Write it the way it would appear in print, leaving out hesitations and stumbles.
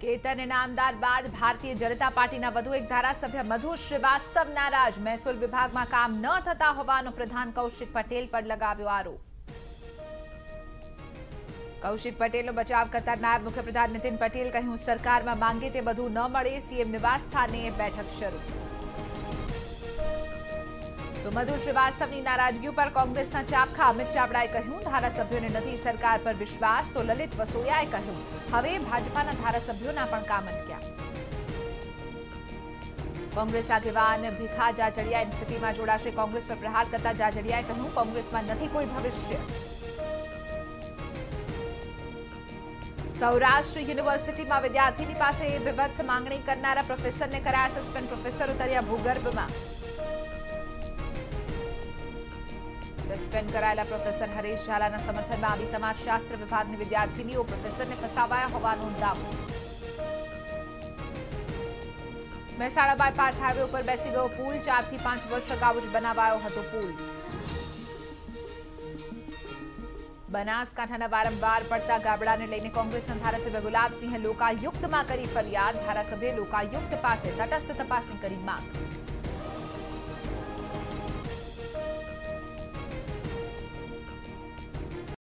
કેતન ઇનામદાર બાદ ભારતીય જનતા પાર્ટીના વધુ એક ધારાસભ્ય મધુ શ્રીવાસ્તવ નારાજ। મહેસૂલ વિભાગમાં કામ ન થતા હોવાનો પ્રધાન કૌશિક પટેલ પર લગાવ્યો આરોપ। કૌશિક પટેલનો બચાવ કરતા નાયબ મુખ્યપ્રધાન નીતિન પટેલ કહ્યું, સરકારમાં માંગે તે બધું ન મળે, સીએમ નિવાસ સ્થાને બેઠક શરૂ। તો મધુ શ્રીવાસ્તવની નારાજગી પર કોંગ્રેસના ચાપખા અમિત ચાવડાએ કહ્યું, ધારાસભ્યોને નથી સરકાર પર વિશ્વાસ। તો લલિત વસોયાએ કહ્યું, હવે ભાજપાના ધારાસભ્યોના પણ કામ અટક્યા। કોંગ્રેસ આગેવાન ભીખા જાજડિયા એનસીપીમાં જોડાશે। કોંગ્રેસ પર પ્રહાર કરતા જાજડિયાએ કહ્યું, કોંગ્રેસમાં નથી કોઈ ભવિષ્ય। સૌરાષ્ટ્ર યુનિવર્સિટીમાં વિદ્યાર્થીની પાસે વિભત્સ માંગણી કરનારા પ્રોફેસરને કરાયા સસ્પેન્ડ। પ્રોફેસર ઉતર્યા ભૂગર્ભમાં। સસ્પેન્ડ કરાયેલા પ્રોફેસર હરીશ ઝાલાના સમર્થનમાં આવી સમાજશાસ્ત્ર વિભાગની વિદ્યાર્થીનીઓ પ્રોફેસરને ફસાવાયા હોવાનો દાવો। મહેસાણા બાયપાસ હાઈવે ઉપર બેસી ગયો પુલ। 4 થી 5 વર્ષ અગાઉ જ બનાવાયો હતો પુલ। બનાસકાંઠાના વારંવાર પડતા ગાબડાને લઈને કોંગ્રેસના ધારાસભ્ય ગુલાબસિંહે લોકાયુક્તમાં કરી ફરિયાદ। ધારાસભ્યે લોકાયુક્ત પાસે તટસ્થ તપાસની કરી માંગ।